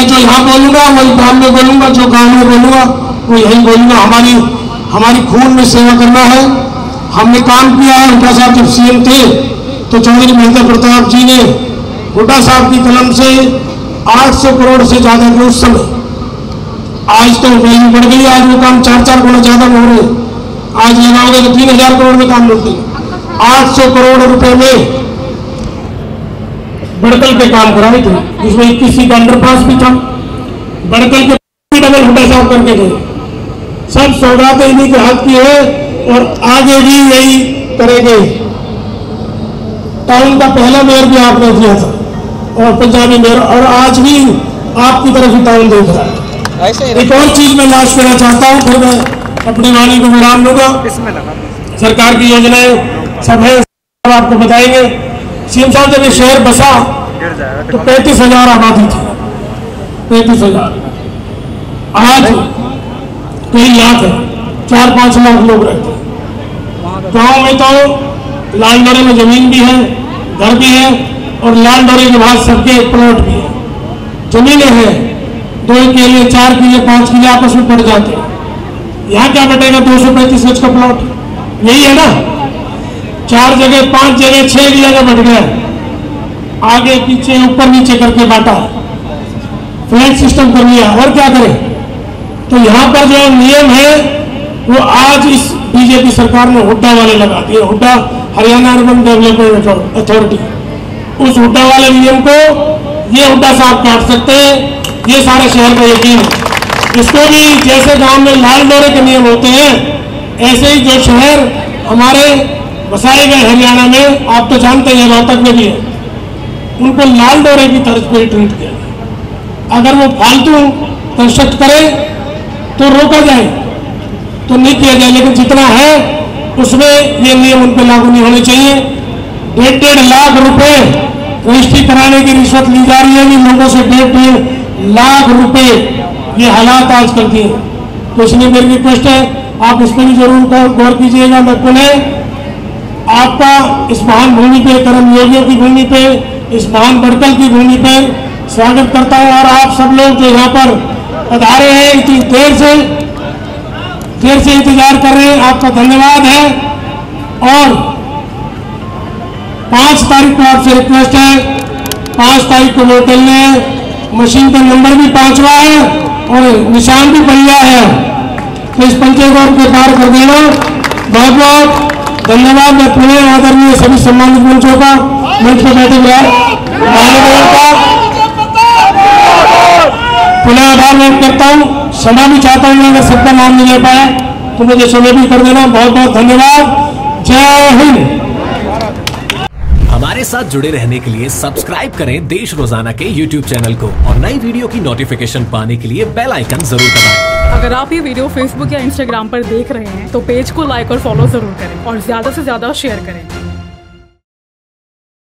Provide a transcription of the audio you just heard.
मैं जो यहाँ बोलूँगा वही गाँव में बोलूँगा, जो गाँव में बोलूँगा वो यही बोलूँगा। हमारी खून में सेवा करना है। हमने काम किया है। हुड्डा साहब जब सीएम थे तो चौधरी महेंद्र प्रताप जी ने हुड्डा साहब की कलम से 800 करोड़ से ज्यादा के उस समय, आज तो वैल्यू बढ़ गई, आज वो काम 4-4 गुना ज्यादा हो रहे। आज लगाओगे तो 3000 करोड़ में काम मिलते। 800 करोड़ रुपए में बड़कल पे काम कराए थे, जिसमें 21 का अंडरपास भी था। बड़कल के डबल हुड्डा साहब करके गए। सब सौगातें इन्हीं के हाथ की है और आगे भी यही करेंगे। टाउन का पहला मेयर भी आपने दिया था और पंजाबी मेयर, और आज भी आपकी तरफ ही टाउन देख रहा है। एक और चीज मैं लास्ट करना चाहता हूँ, फिर मैं अपनी वाणी को विराम दूंगा। सरकार की योजनाएं सब है, सब आपको बताएंगे। सीएम साहब जब ये शहर बसा तो 35,000 आबादी थी, 35,000। आज कई लाख है, 4-5 लाख लोग रहते हैं। गाँव में तो लाल डोरे में जमीन भी है, घर भी है, और लाल डोरे के बाद सबके प्लॉट भी है। जमीनें हैं 2 किले, 4 किले, 5 किले आपस में पड़ जाते हैं। यहाँ क्या बटेगा? 235 गज का प्लॉट, यही है ना। 4 जगह, 5 जगह, 6 जगह बट गया, आगे पीछे ऊपर नीचे करके बांटा, फ्लैट सिस्टम कर लिया, और क्या करें। तो यहाँ पर जो नियम है वो आज इस बीजेपी सरकार ने हुड्डा वाले लगा दिए। HUDA, Haryana urban development authority, उस हुड्डा वाले नियम को ये हुड्डा साहब काट सकते हैं, ये सारे शहर का यकीन है। इसको भी जैसे गांव में लाल डोरे के नियम होते हैं, ऐसे ही जो शहर हमारे बसाए गए हरियाणा में, आप तो जानते हैं रोहतक में भी है, उनको लाल डोरे की तर्ज पर ट्रीट किया। अगर वो फालतू कंस्ट्रक्ट करे तो रोका जाए, तो नहीं किया जाए, लेकिन जितना है उसमें ये नियम उन पर लागू नहीं होने चाहिए। 1.5 लाख रुपए रजिस्ट्री कराने की रिश्वत ली जा रही है भी लोगों से। 1.5 लाख रुपए, ये हालात आजकल के। तो इसलिए मेरी रिक्वेस्ट है, आप इस पर भी जरूर गौर कीजिएगा। मैं पुनः आपका इस महान भूमि पे, कर्मयोगियों की भूमि पे, इस महान बड़कल की भूमि पर स्वागत करता हूँ। और आप सब लोग जो यहाँ पर पधारे हैं, इतनी देर से इंतजार कर रहे हैं, आपका धन्यवाद है। और 5 तारीख को आपसे रिक्वेस्ट है, 5 तारीख को वोट डालने हैं। मशीन का नंबर भी 5वां है और निशान भी बढ़िया है, तो इस पंचे को आपके पार कर देना। बहुत बहुत धन्यवाद। मैं पुनः आदरणीय सभी सम्मानित मंचों का, मंच पर बैठे पुनः आभार व्यक्त करता हूँ। क्षमा भी चाहता हूँ, अगर सबका नाम नहीं ले पाया तो मुझे समय भी कर देना। बहुत बहुत धन्यवाद। जय हिंद। हमारे साथ जुड़े रहने के लिए सब्सक्राइब करें देश रोजाना के YouTube चैनल को, और नई वीडियो की नोटिफिकेशन पाने के लिए बेल आइकन जरूर दबाएं। अगर आप ये वीडियो Facebook या Instagram पर देख रहे हैं तो पेज को लाइक और फॉलो जरूर करें और ज्यादा से ज्यादा शेयर करें।